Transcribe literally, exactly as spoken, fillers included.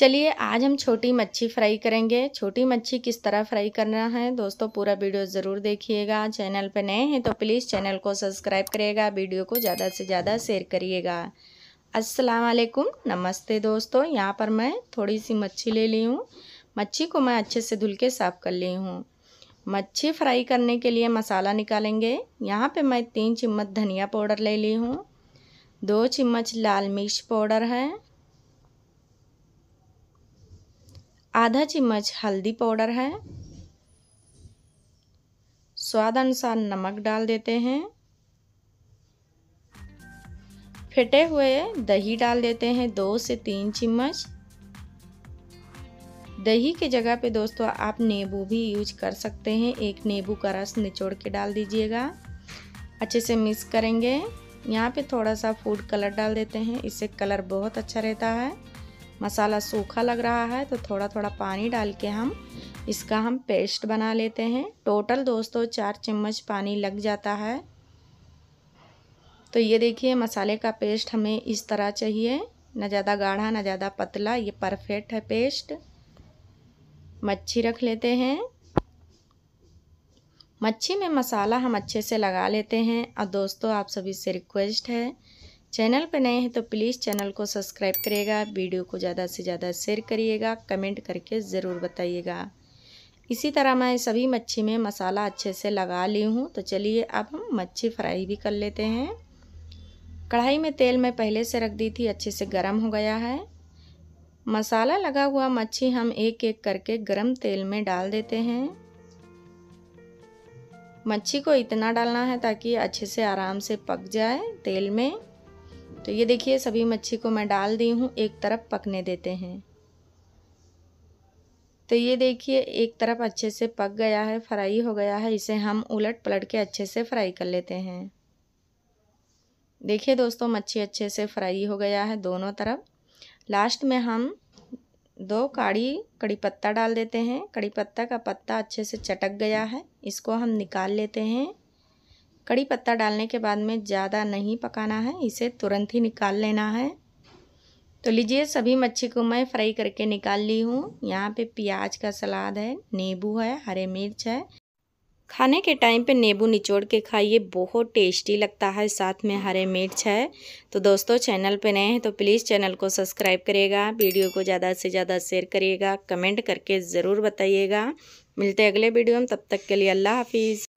चलिए आज हम छोटी मच्छी फ्राई करेंगे। छोटी मच्छी किस तरह फ्राई करना है दोस्तों, पूरा वीडियो ज़रूर देखिएगा। चैनल पे नए हैं तो प्लीज़ चैनल को सब्सक्राइब करिएगा, वीडियो को ज़्यादा से ज़्यादा शेयर करिएगा। अस्सलाम वालेकुम, नमस्ते दोस्तों। यहाँ पर मैं थोड़ी सी मच्छी ले ली हूँ। मच्छी को मैं अच्छे से धुल के साफ़ कर ली हूँ। मच्छी फ्राई करने के लिए मसाला निकालेंगे। यहाँ पर मैं तीन चम्मच धनिया पाउडर ले ली हूँ, दो चम्मच लाल मिर्च पाउडर है, आधा चम्मच हल्दी पाउडर है, स्वाद अनुसार नमक डाल देते हैं, फेटे हुए दही डाल देते हैं दो से तीन चम्मच। दही की जगह पे दोस्तों आप नींबू भी यूज कर सकते हैं, एक नींबू का रस निचोड़ के डाल दीजिएगा। अच्छे से मिक्स करेंगे। यहाँ पे थोड़ा सा फूड कलर डाल देते हैं, इससे कलर बहुत अच्छा रहता है। मसाला सूखा लग रहा है तो थोड़ा थोड़ा पानी डाल के हम इसका हम पेस्ट बना लेते हैं। टोटल दोस्तों चार चम्मच पानी लग जाता है। तो ये देखिए मसाले का पेस्ट हमें इस तरह चाहिए, न ज़्यादा गाढ़ा न ज़्यादा पतला, ये परफेक्ट है पेस्ट। मच्छी रख लेते हैं। मच्छी में मसाला हम अच्छे से लगा लेते हैं। और दोस्तों आप सभी से रिक्वेस्ट है, चैनल पर नए हैं तो प्लीज़ चैनल को सब्सक्राइब करिएगा, वीडियो को ज़्यादा से ज़्यादा शेयर करिएगा, कमेंट करके ज़रूर बताइएगा। इसी तरह मैं सभी मच्छी में मसाला अच्छे से लगा ली हूँ। तो चलिए अब हम मच्छी फ्राई भी कर लेते हैं। कढ़ाई में तेल मैं पहले से रख दी थी, अच्छे से गर्म हो गया है। मसाला लगा हुआ मच्छी हम एक एक करके गरम तेल में डाल देते हैं। मच्छी को इतना डालना है ताकि अच्छे से आराम से पक जाए तेल में। तो ये देखिए सभी मच्छी को मैं डाल दी हूँ, एक तरफ पकने देते हैं। तो ये देखिए एक तरफ अच्छे से पक गया है, फ्राई हो गया है। इसे हम उलट पलट के अच्छे से फ्राई कर लेते हैं। देखिए दोस्तों मच्छी अच्छे से फ्राई हो गया है दोनों तरफ। लास्ट में हम दो काड़ी कड़ी पत्ता डाल देते हैं। कड़ी पत्ता का पत्ता अच्छे से चटक गया है, इसको हम निकाल लेते हैं। कड़ी पत्ता डालने के बाद में ज़्यादा नहीं पकाना है, इसे तुरंत ही निकाल लेना है। तो लीजिए सभी मच्छी को मैं फ्राई करके निकाल ली हूँ। यहाँ पे प्याज का सलाद है, नींबू है, हरे मिर्च है। खाने के टाइम पे नींबू निचोड़ के खाइए, बहुत टेस्टी लगता है। साथ में हरे मिर्च है। तो दोस्तों चैनल पे नए हैं तो प्लीज़ चैनल को सब्सक्राइब करिएगा, वीडियो को ज़्यादा से ज़्यादा शेयर करिएगा, कमेंट करके ज़रूर बताइएगा। मिलते हैं अगले वीडियो में, तब तक के लिए अल्लाह हाफिज़।